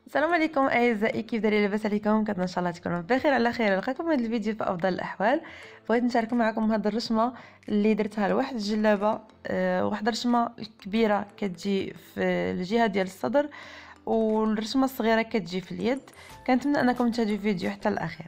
السلام عليكم اعزائي، كيف دايرين؟ لاباس عليكم؟ كنتمنى ان شاء الله تكونوا بخير على خير. نلقاكم هذا الفيديو في افضل الاحوال. بغيت نشارك معكم هذه الرشمه اللي درتها لواحد الجلابه، واحد الرشمه كبيره كتجي في الجهه ديال الصدر، والرشمه الصغيره كتجي في اليد. كنتمنى انكم تشاهدوا الفيديو حتى الاخير.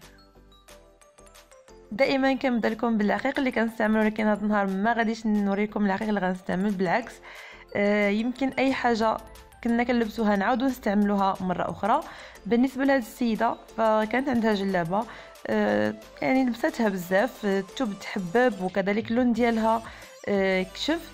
دائما كنبدا لكم بالعقيق اللي كنستعملو، ولكن هذا النهار ما غاديش نوريكم العقيق اللي غنستعمل، بالعكس يمكن اي حاجه كنا كنلبسوها نعاودو نستعملوها مره اخرى. بالنسبه لهاد السيده فكانت عندها جلابه، يعني لبستها بزاف، الثوب تحبب وكذلك اللون ديالها كشف.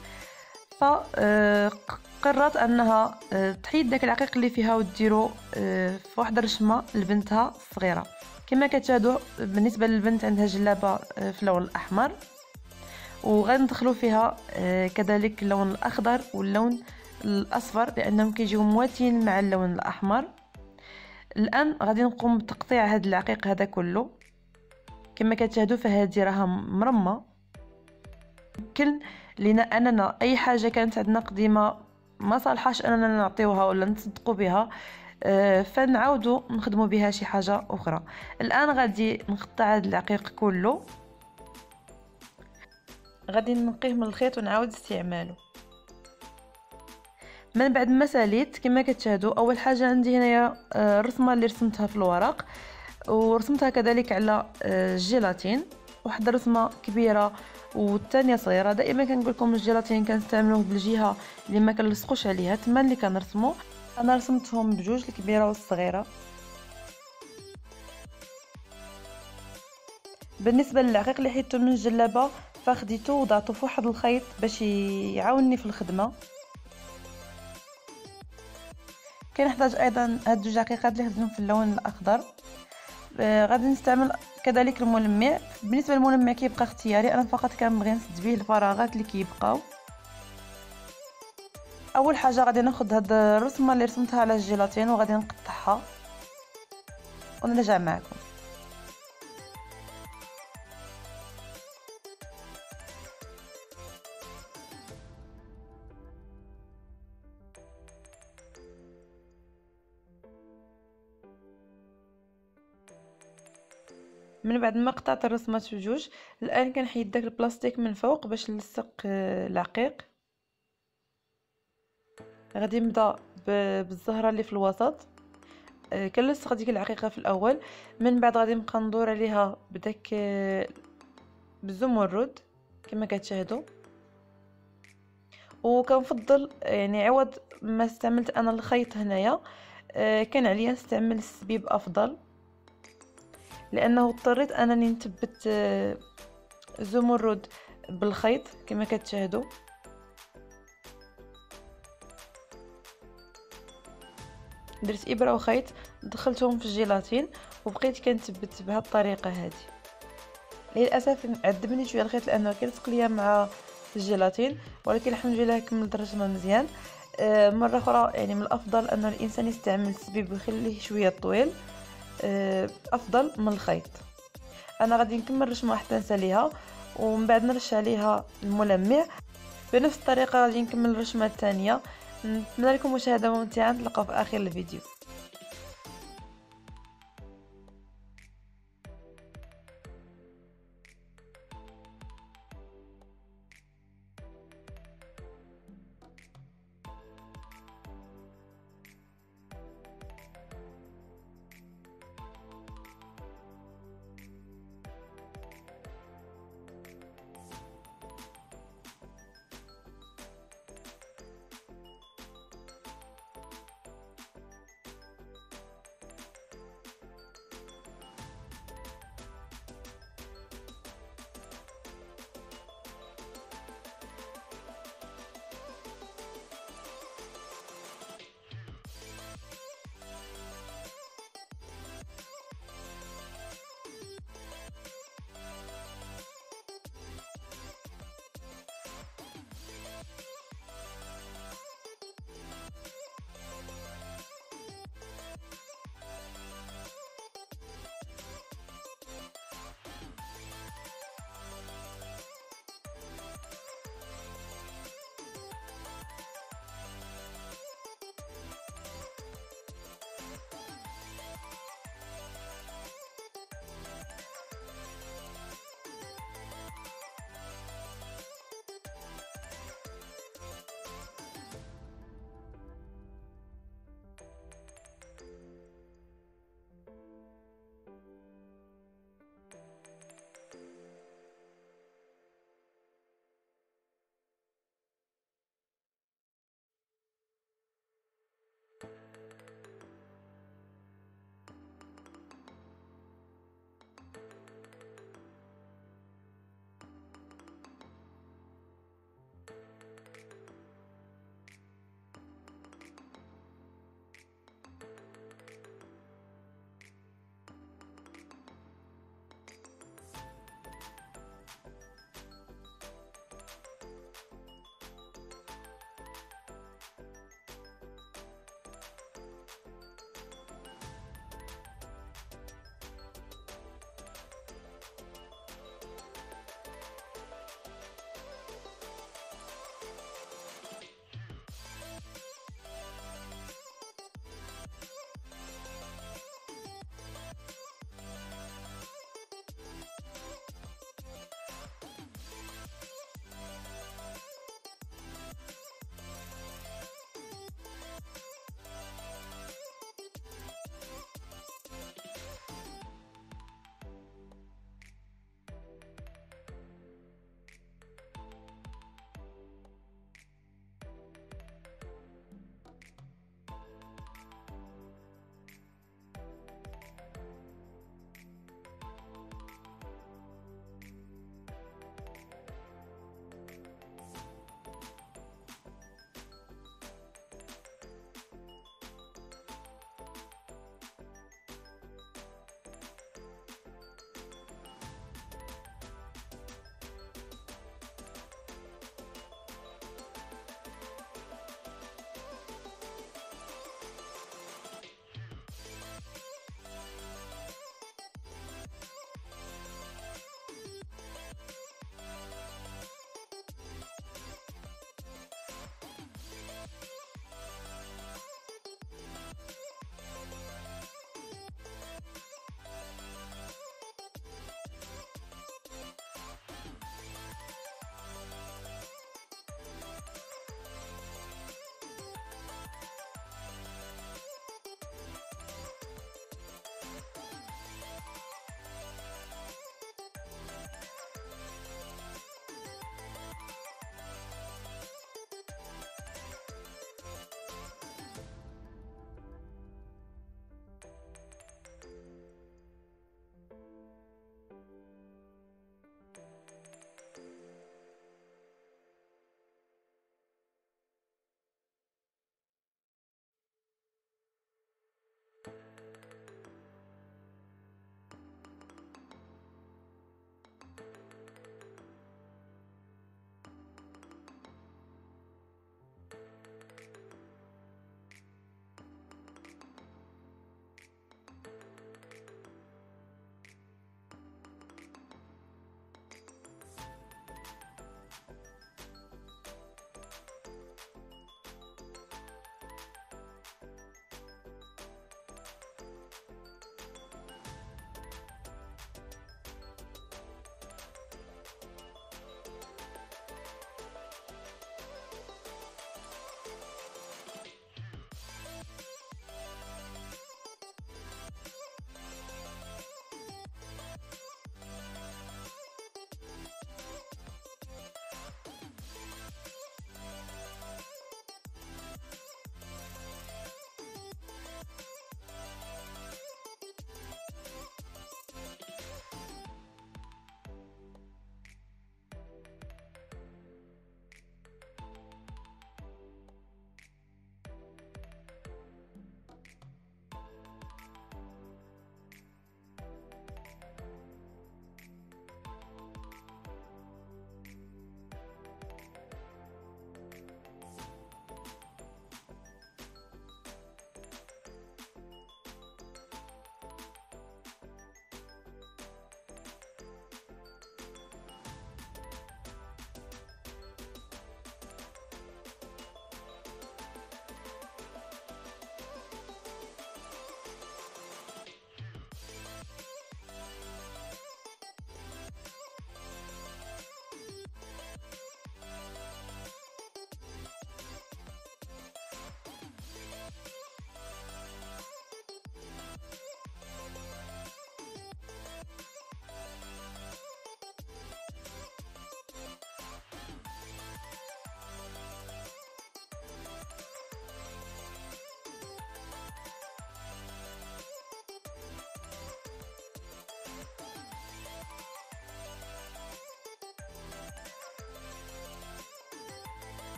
فقررت انها تحيد داك العقيق اللي فيها وديرو في واحد الرشمه لبنتها الصغيره. كما كتشاهدوا بالنسبه للبنت عندها جلابه في اللون الاحمر، وغادي ندخلوا فيها كذلك اللون الاخضر واللون الاصفر لانهم كيجيو مواتين مع اللون الاحمر. الان غادي نقوم بتقطيع هذا العقيق هذا كله. كما كتشاهدوا فهذه راها مرمى. يمكن لينا اننا اي حاجه كانت عندنا قديمه ما صالحاش اننا نعطيوها ولا نصدقوا بها، فنعاودوا نخدموا بها شي حاجه اخرى. الان غادي نقطع هذا العقيق كله، غادي ننقيه من الخيط ونعاود استعماله. من بعد ما ساليت كما كتشاهدوا، اول حاجه عندي هنايا الرسمه اللي رسمتها في الورق، ورسمتها كذلك على الجيلاتين، واحده رسمه كبيره والثانيه صغيره. دائما كنقول لكم الجيلاتين كنستعملوه بالجهه اللي ما كنلصقوش عليها، تما اللي كنرسمو. انا رسمتهم بجوج، الكبيره والصغيره. بالنسبه للعقيق اللي حيدته من الجلابه فخديته وضعته في واحد الخيط باش يعاونني في الخدمه. كنحتاج ايضا هاد جوج عقيقات اللي خديتهم في اللون الاخضر. غادي نستعمل كذلك الملمع. بالنسبه للملمع كيبقى اختياري، انا فقط كنبغي نسد به الفراغات اللي كيبقاو. اول حاجه غادي ناخذ هاد الرسمه اللي رسمتها على الجيلاتين وغادي نقطعها ونرجع معكم. من بعد ما قطعت الرسمات بجوج، الان كنحيد داك البلاستيك من فوق باش نلصق العقيق. غادي نبدا بالزهره اللي في الوسط، كنلصق ديك العقيقه في الاول. من بعد غادي نبقى ندور عليها بداك بالزمرد كما كتشاهدوا. وكنفضل يعني عوض ما استعملت انا الخيط هنايا، كان عليا نستعمل السبيب افضل، لانه اضطريت انني نثبت زمرد بالخيط كما كتشاهدوا. درت ابره وخيط دخلتهم في الجيلاتين وبقيت كنثبت بهذه الطريقه هذه. للاسف عذبني شويه الخيط لانه كيلصق ليا مع الجيلاتين، ولكن الحمد لله كملت الرسمه مزيان. مره اخرى يعني من الافضل ان الانسان يستعمل السبيب ويخليه شويه طويل، افضل من الخيط. انا غادي نكمل رسمه حتى نساليها ومن بعد نرش عليها الملمع. بنفس الطريقه غادي نكمل الرسمه الثانيه. نتمنى لكم مشاهده ممتعه، نتلاقاو في اخر الفيديو.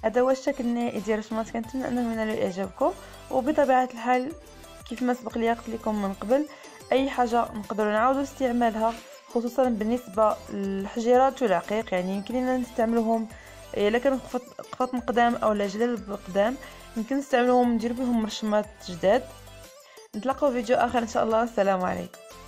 هذا هو الشكل النهائي ديال الشماط. كنتمنى انه ينال اعجابكم، وبطبيعه الحال كيف ما سبق لي قلت لكم من قبل، اي حاجه نقدروا نعاودوا استعمالها، خصوصا بالنسبه للحجيرات والعقيق. يعني يمكن لنا نستعملوهم الا كانوا قفطن قدام او جلال قدام، يمكن نستعملوهم نديروا بهم رشمات جداد. نتلاقاو في فيديو اخر ان شاء الله. السلام عليكم.